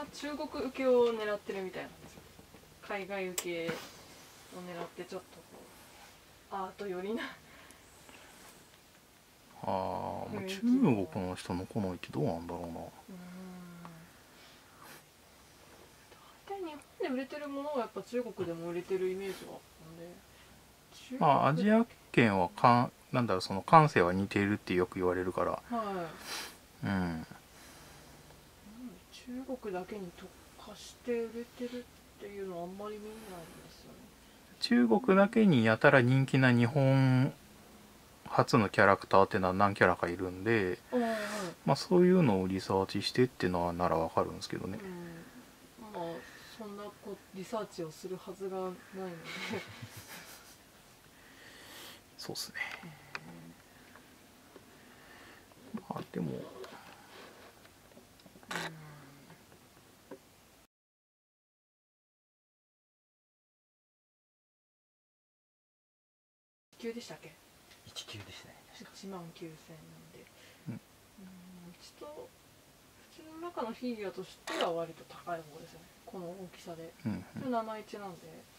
中国受けを狙ってるみたいなんですよ。海外受けを狙ってちょっとこうアート寄りな中国の人の好みってどうなんだろうな。 大体日本で売れてるものはやっぱ中国でも売れてるイメージがあったんで、 まあアジア圏はなんだろう、その感性は似ているってよく言われるから、 はい、 うん、 中国だけに特化して売れてるっていうのはあんまり見ないんですよね。 中国だけにやたら人気な日本初のキャラクターっていうのは何キャラかいるんで、 はい、 まあそういうのをリサーチしてっていうのはならわかるんですけどね。 まあそんなリサーチをするはずがないのでそうっすね。まあでも 1級でしたっけ 1級ですね。 1万9000なんで、 うん、 普通の中のフィギュアとしては割と高い方ですよね、この大きさで。 うんうん、 71なんで